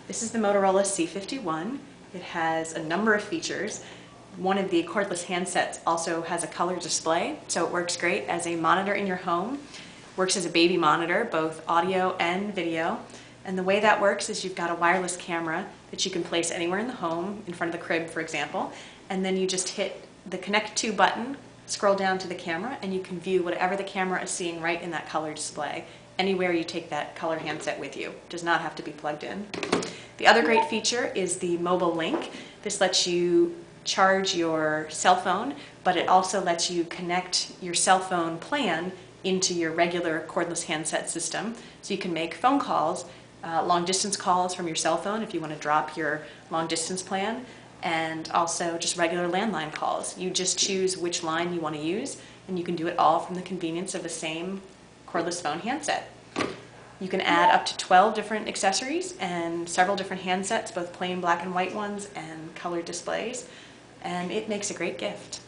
This is the Motorola C51. It has a number of features. One of the cordless handsets also has a color display, so it works great as a monitor in your home. Works as a baby monitor, both audio and video. And the way that works is you've got a wireless camera that you can place anywhere in the home, in front of the crib, for example, and then you just hit the Connect To button, scroll down to the camera, and you can view whatever the camera is seeing right in that color display, anywhere you take that color handset with you. It does not have to be plugged in. The other great feature is the Mobile Link. This lets you charge your cell phone, but it also lets you connect your cell phone plan into your regular cordless handset system. So you can make phone calls, long distance calls from your cell phone if you want to drop your long distance plan, and also just regular landline calls. You just choose which line you want to use, and you can do it all from the convenience of the same cordless phone handset. You can add up to 12 different accessories and several different handsets, both plain black and white ones and colored displays, and it makes a great gift.